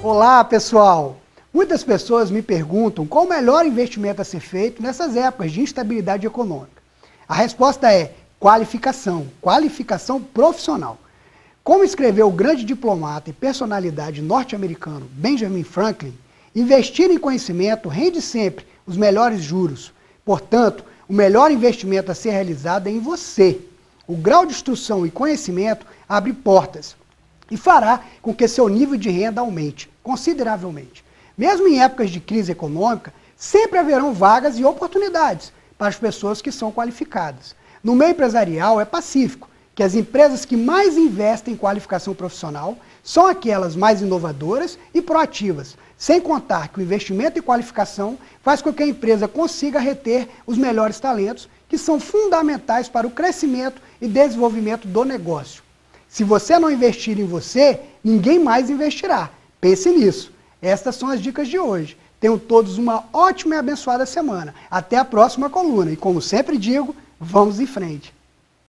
Olá, pessoal! Muitas pessoas me perguntam qual o melhor investimento a ser feito nessas épocas de instabilidade econômica. A resposta é qualificação profissional. Como escreveu o grande diplomata e personalidade norte-americano Benjamin Franklin, investir em conhecimento rende sempre os melhores juros. Portanto, o melhor investimento a ser realizado é em você. O grau de instrução e conhecimento abre portas e fará com que seu nível de renda aumente consideravelmente. Mesmo em épocas de crise econômica, sempre haverão vagas e oportunidades para as pessoas que são qualificadas. No meio empresarial é pacífico que as empresas que mais investem em qualificação profissional são aquelas mais inovadoras e proativas, sem contar que o investimento em qualificação faz com que a empresa consiga reter os melhores talentos, que são fundamentais para o crescimento e desenvolvimento do negócio. Se você não investir em você, ninguém mais investirá. Pense nisso. Estas são as dicas de hoje. Tenham todos uma ótima e abençoada semana. Até a próxima coluna. E como sempre digo, vamos em frente.